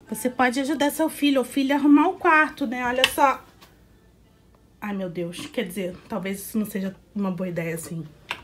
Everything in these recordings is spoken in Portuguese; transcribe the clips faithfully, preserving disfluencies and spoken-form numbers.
Você pode ajudar seu filho ou filha a arrumar o quarto, né? Olha só. Ai, meu Deus. Quer dizer, talvez isso não seja uma boa ideia, assim.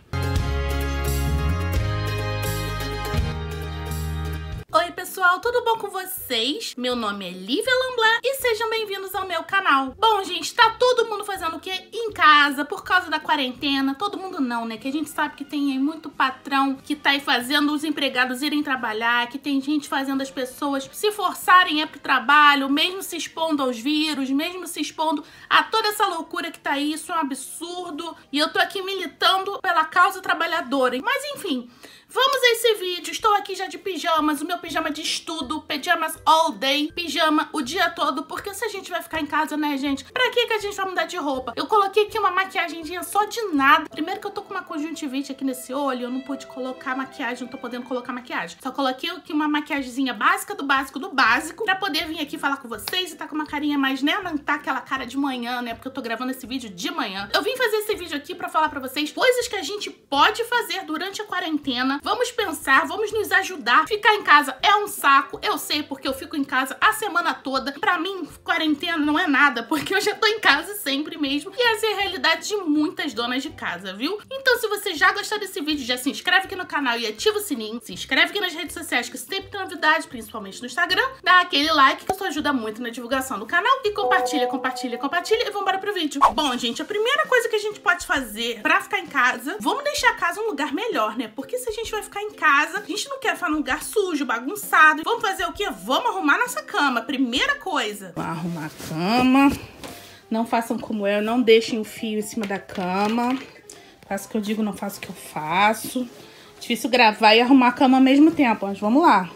Oi, pessoal, tudo bom com vocês? Meu nome é Lívia Lamblin e sejam bem-vindos ao meu canal. Bom, gente, tá todo mundo fazendo o quê? Em casa, por causa da quarentena. Todo mundo não, né? Que a gente sabe que tem aí muito patrão que tá aí fazendo os empregados irem trabalhar, que tem gente fazendo as pessoas se forçarem a ir pro trabalho, mesmo se expondo aos vírus, mesmo se expondo a toda essa loucura que tá aí. Isso é um absurdo. E eu tô aqui militando pela causa trabalhadora. Mas, enfim... Vamos a esse vídeo. Estou aqui já de pijamas, o meu pijama de estudo, pijamas all day, pijama o dia todo, porque se a gente vai ficar em casa, né, gente? Pra que que a gente vai mudar de roupa? Eu coloquei aqui uma maquiagemzinha só de nada. Primeiro que eu tô com uma conjuntivite aqui nesse olho, eu não pude colocar maquiagem, não tô podendo colocar maquiagem. Só coloquei aqui uma maquiagemzinha básica do básico do básico, pra poder vir aqui falar com vocês e tá com uma carinha mais, né, não tá aquela cara de manhã, né, porque eu tô gravando esse vídeo de manhã. Eu vim fazer esse vídeo aqui pra falar pra vocês coisas que a gente pode fazer durante a quarentena. Vamos pensar, vamos nos ajudar. Ficar em casa é um saco, eu sei, porque eu fico em casa a semana toda. Pra mim, quarentena não é nada, porque eu já tô em casa sempre mesmo. E essa é a realidade de muitas donas de casa, viu? Então, se você já gostou desse vídeo, já se inscreve aqui no canal e ativa o sininho. Se inscreve aqui nas redes sociais, que sempre tem novidades, principalmente no Instagram. Dá aquele like, que isso ajuda muito na divulgação do canal. E compartilha, compartilha, compartilha. E vamos embora pro vídeo. Bom, gente, a primeira coisa que a gente pode fazer pra ficar em casa, vamos deixar a casa um lugar melhor, né? Porque se a gente vai ficar em casa, a gente não quer ficar num lugar sujo, bagunçado. Vamos fazer o quê? Vamos arrumar nossa cama. Primeira coisa. Vamos arrumar a cama. Não façam como eu, não deixem o fio em cima da cama. Faço o que eu digo, não faço o que eu faço. Difícil gravar e arrumar a cama ao mesmo tempo, mas vamos lá.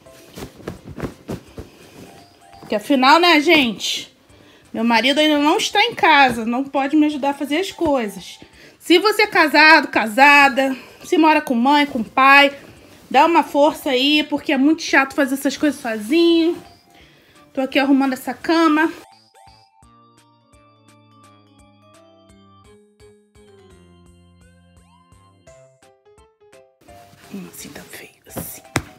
Porque afinal, né, gente? Meu marido ainda não está em casa, não pode me ajudar a fazer as coisas. Se você é casado, casada, se mora com mãe, com pai, dá uma força aí, porque é muito chato fazer essas coisas sozinho. Tô aqui arrumando essa cama. Hum, assim tá feio, assim.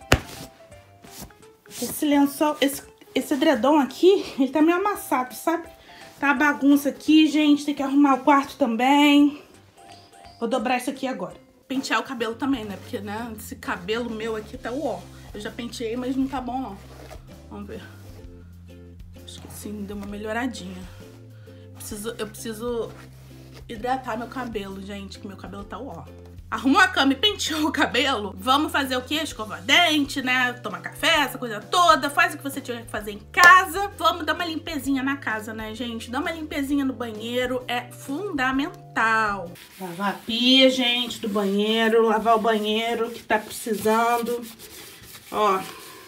Esse lençol, esse, esse edredom aqui, ele tá meio amassado, sabe? Tá bagunça aqui, gente, tem que arrumar o quarto também. Vou dobrar isso aqui agora. Pentear o cabelo também, né? Porque, né, esse cabelo meu aqui tá o ó. Eu já penteei, mas não tá bom, não. Vamos ver. Acho que sim, deu uma melhoradinha. Preciso, eu preciso hidratar meu cabelo, gente, que meu cabelo tá o ó. Arrumou a cama e penteou o cabelo? Vamos fazer o quê? Escovar dente, né? Tomar café, essa coisa toda. Faz o que você tiver que fazer em casa. Vamos dar uma limpezinha na casa, né, gente? Dar uma limpezinha no banheiro é fundamental. Lavar a pia, gente, do banheiro. Lavar o banheiro que tá precisando. Ó.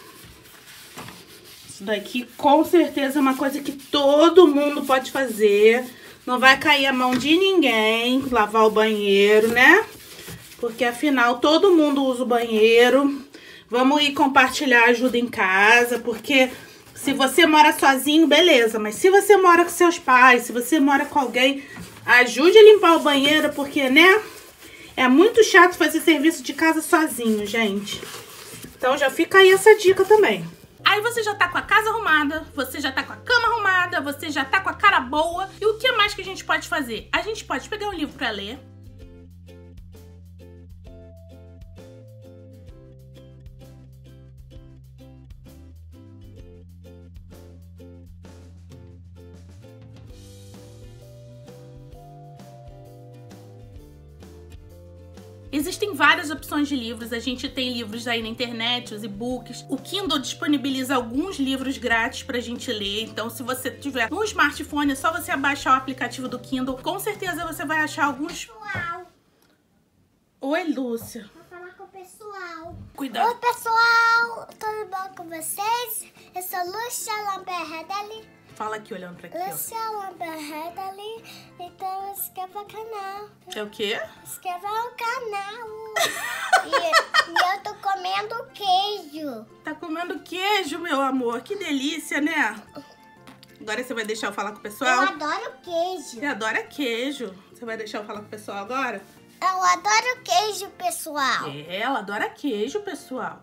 Isso daqui com certeza é uma coisa que todo mundo pode fazer. Não vai cair a mão de ninguém lavar o banheiro, né? Porque, afinal, todo mundo usa o banheiro. Vamos ir compartilhar ajuda em casa, porque se você mora sozinho, beleza. Mas se você mora com seus pais, se você mora com alguém, ajude a limpar o banheiro, porque, né? É muito chato fazer serviço de casa sozinho, gente. Então, já fica aí essa dica também. Aí você já tá com a casa arrumada, você já tá com a cama arrumada, você já tá com a cara boa. E o que mais que a gente pode fazer? A gente pode pegar um livro pra ler. Existem várias opções de livros, a gente tem livros aí na internet, os e-books. O Kindle disponibiliza alguns livros grátis pra gente ler, então se você tiver no smartphone, é só você baixar o aplicativo do Kindle. Com certeza você vai achar alguns... Pessoal. Oi, Lúcia. Vou falar com o pessoal. Cuidado. Oi, pessoal. Tudo bom com vocês? Eu sou Lúcia Lamberredali. Fala aqui, olhando pra aqui, ó. Lúcia Lamberredali. Então, inscreva o canal. É o quê? Inscreva o canal. e, e eu tô comendo queijo. Tá comendo queijo, meu amor. Que delícia, né? Agora você vai deixar eu falar com o pessoal? Eu adoro queijo. Você adora queijo. Você vai deixar eu falar com o pessoal agora? Eu adoro queijo, pessoal. É, ela adora queijo, pessoal.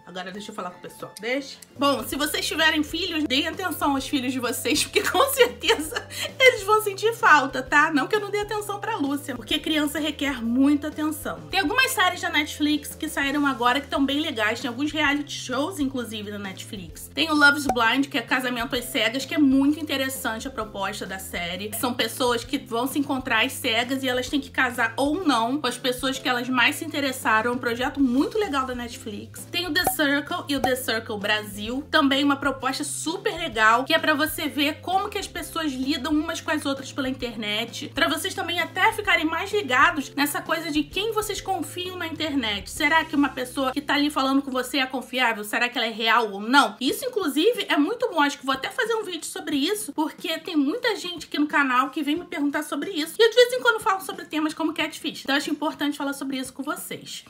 Agora deixa eu falar com o pessoal. Deixa. Bom, se vocês tiverem filhos, deem atenção aos filhos de vocês, porque com certeza eles vão sentir falta, tá? Não que eu não dê atenção pra Lúcia, porque criança requer muita atenção. Tem algumas séries da Netflix que saíram agora que estão bem legais. Tem alguns reality shows, inclusive, da Netflix. Tem o Love is Blind, que é Casamento às Cegas, que é muito interessante a proposta da série. São pessoas que vão se encontrar às cegas e elas têm que casar ou não com as pessoas que elas mais se interessaram. É um projeto muito legal da Netflix. Tem o The Circle e o The Circle Brasil, também uma proposta super legal, que é pra você ver como que as pessoas lidam umas com as outras pela internet, pra vocês também até ficarem mais ligados nessa coisa de quem vocês confiam na internet. Será que uma pessoa que tá ali falando com você é confiável? Será que ela é real ou não? Isso, inclusive, é muito bom. Acho que vou até fazer um vídeo sobre isso, porque tem muita gente aqui no canal que vem me perguntar sobre isso, e eu de vez em quando falo sobre temas como catfish. Então eu acho importante falar sobre isso com vocês.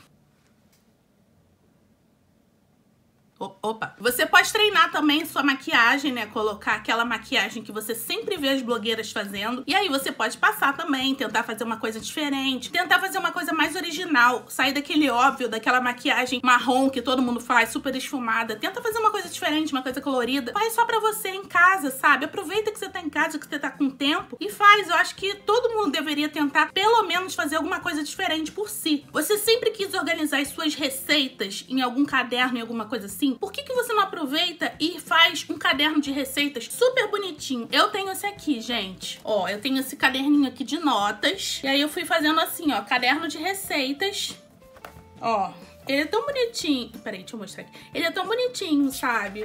Opa! Você pode treinar também sua maquiagem, né? Colocar aquela maquiagem que você sempre vê as blogueiras fazendo. E aí você pode passar também, tentar fazer uma coisa diferente, tentar fazer uma coisa mais original, sair daquele óbvio, daquela maquiagem marrom que todo mundo faz, super esfumada. Tenta fazer uma coisa diferente, uma coisa colorida. Faz só pra você em casa, sabe? Aproveita que você tá em casa, que você tá com tempo e faz. Eu acho que todo mundo deveria tentar, pelo menos, fazer alguma coisa diferente por si. Você sempre quis organizar as suas receitas em algum caderno, em alguma coisa assim? Por que que você não aproveita e faz um caderno de receitas super bonitinho? Eu tenho esse aqui, gente. Ó, eu tenho esse caderninho aqui de notas. E aí eu fui fazendo assim, ó, caderno de receitas. Ó, ele é tão bonitinho. Peraí, deixa eu mostrar aqui. Ele é tão bonitinho, sabe?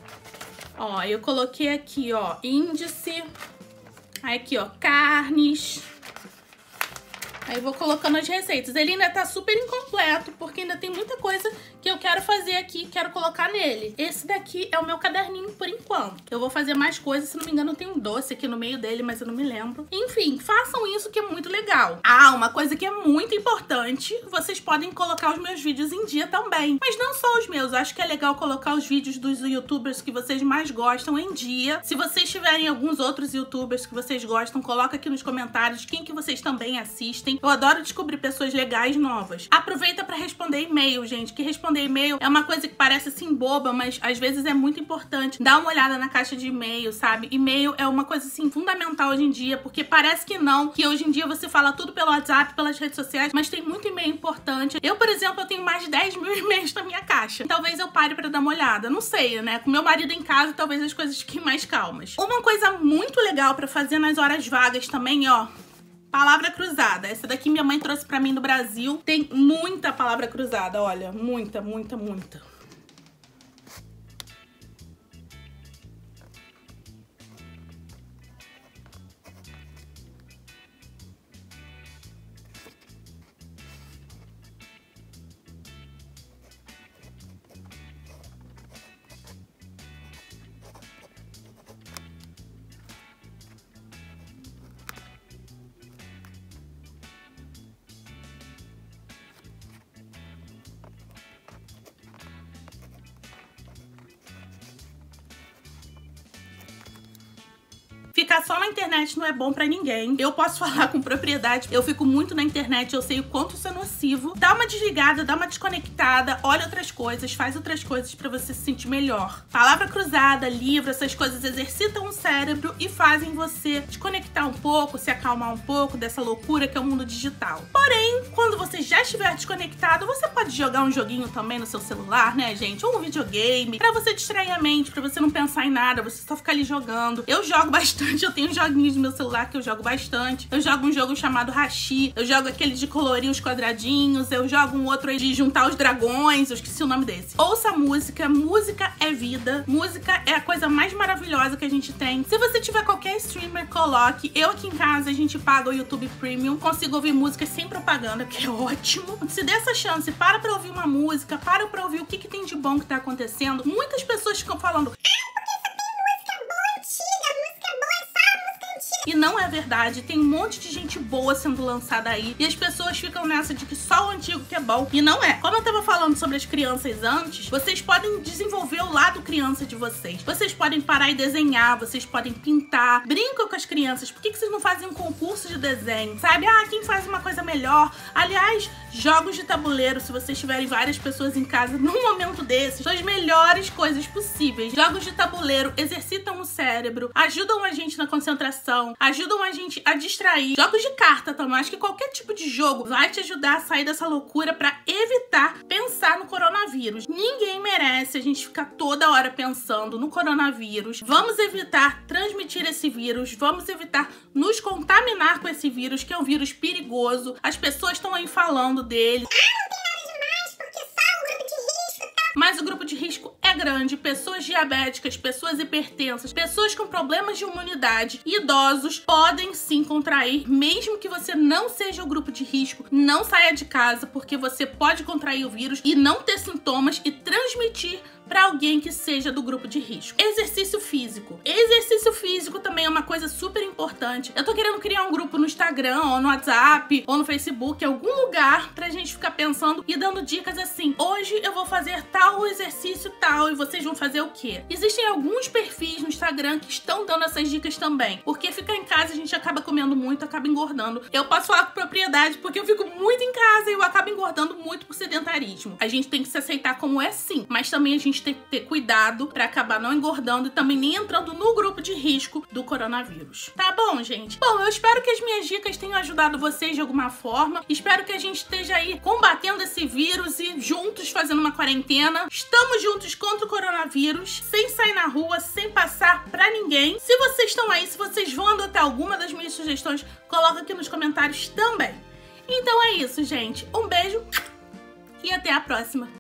Ó, eu coloquei aqui, ó, índice. Aí aqui, ó, carnes. Aí eu vou colocando as receitas. Ele ainda tá super incompleto, porque ainda tem muita coisa que eu quero fazer aqui, quero colocar nele. Esse daqui é o meu caderninho por enquanto. Eu vou fazer mais coisas, se não me engano tem um doce aqui no meio dele, mas eu não me lembro. Enfim, façam isso que é muito legal. Ah, uma coisa que é muito importante, vocês podem colocar os meus vídeos em dia também. Mas não só os meus, eu acho que é legal colocar os vídeos dos youtubers que vocês mais gostam em dia. Se vocês tiverem alguns outros youtubers que vocês gostam, coloca aqui nos comentários quem que vocês também assistem. Eu adoro descobrir pessoas legais novas. Aproveita pra responder e-mail, gente, que responder e-mail é uma coisa que parece assim boba, mas às vezes é muito importante. Dá uma olhada na caixa de e-mail, sabe? E-mail é uma coisa assim fundamental hoje em dia, porque parece que não, que hoje em dia você fala tudo pelo WhatsApp, pelas redes sociais, mas tem muito e-mail importante. Eu, por exemplo, eu tenho mais de dez mil e-mails na minha caixa. Talvez eu pare pra dar uma olhada, não sei, né? Com meu marido em casa, talvez as coisas fiquem mais calmas. Uma coisa muito legal pra fazer nas horas vagas também, ó, palavra cruzada. Essa daqui minha mãe trouxe pra mim do Brasil. Tem muita palavra cruzada, olha. Muita, muita, muita. Ficar só na internet não é bom pra ninguém. Eu posso falar com propriedade. Eu fico muito na internet, eu sei o quanto isso é nocivo. Dá uma desligada, dá uma desconectada, olha outras coisas, faz outras coisas pra você se sentir melhor. Palavra cruzada, livro, essas coisas exercitam o cérebro e fazem você desconectar um pouco, se acalmar um pouco dessa loucura que é o mundo digital. Porém, quando você já estiver desconectado, você pode jogar um joguinho também no seu celular, né, gente? Ou um videogame, pra você distrair a mente, pra você não pensar em nada, você só ficar ali jogando. Eu jogo bastante. Eu tenho joguinhos no meu celular que eu jogo bastante. Eu jogo um jogo chamado Hashi. Eu jogo aquele de colorir os quadradinhos. Eu jogo um outro de juntar os dragões. Eu esqueci o nome desse. Ouça música. Música é vida. Música é a coisa mais maravilhosa que a gente tem. Se você tiver qualquer streamer, coloque. Eu aqui em casa, a gente paga o YouTube Premium. Consigo ouvir músicas sem propaganda, que é ótimo. Se der essa chance, para pra ouvir uma música. Para pra ouvir o que, que tem de bom que tá acontecendo. Muitas pessoas ficam falando... E não não é verdade. Tem um monte de gente boa sendo lançada aí e as pessoas ficam nessa de que só o antigo que é bom, e não é. Como eu tava falando sobre as crianças antes, vocês podem desenvolver o lado criança de vocês. Vocês podem parar e desenhar, vocês podem pintar, brincam com as crianças. Por que que vocês não fazem um concurso de desenho? Sabe? Ah, quem faz uma coisa melhor? Aliás, jogos de tabuleiro, se vocês tiverem várias pessoas em casa num momento desses, são as melhores coisas possíveis. Jogos de tabuleiro exercitam o cérebro, ajudam a gente na concentração, ajudam a gente a distrair. Jogos de carta também, acho que qualquer tipo de jogo vai te ajudar a sair dessa loucura pra evitar pensar no coronavírus. Ninguém merece a gente ficar toda hora pensando no coronavírus. Vamos evitar transmitir esse vírus, vamos evitar nos contaminar com esse vírus, que é um vírus perigoso. As pessoas estão aí falando dele. Mas o grupo de risco é grande. Pessoas diabéticas, pessoas hipertensas, pessoas com problemas de imunidade, idosos podem sim contrair, mesmo que você não seja o grupo de risco. Não saia de casa, porque você pode contrair o vírus e não ter sintomas e transmitir para alguém que seja do grupo de risco. Exercício físico. Exercício físico também é uma coisa super importante. Eu tô querendo criar um grupo no Instagram, ou no WhatsApp, ou no Facebook, algum lugar pra gente ficar pensando e dando dicas assim. Hoje eu vou fazer tal exercício tal, e vocês vão fazer o quê? Existem alguns perfis no Instagram que estão dando essas dicas também, porque ficar em casa a gente acaba comendo muito, acaba engordando. Eu posso falar com propriedade, porque eu fico muito em casa e eu acabo engordando muito por sedentarismo. A gente tem que se aceitar como é sim, mas também a gente tem que ter cuidado pra acabar não engordando e também nem entrando no grupo de risco do coronavírus. Tá bom, gente? Bom, eu espero que as minhas dicas tenham ajudado vocês de alguma forma. Espero que a gente esteja aí combatendo esse vírus e juntos fazendo uma quarentena. Estamos juntos contra o coronavírus, sem sair na rua, sem passar pra ninguém. Se vocês estão aí, se vocês vão adotar alguma das minhas sugestões, coloca aqui nos comentários também. Então é isso, gente. Um beijo e até a próxima.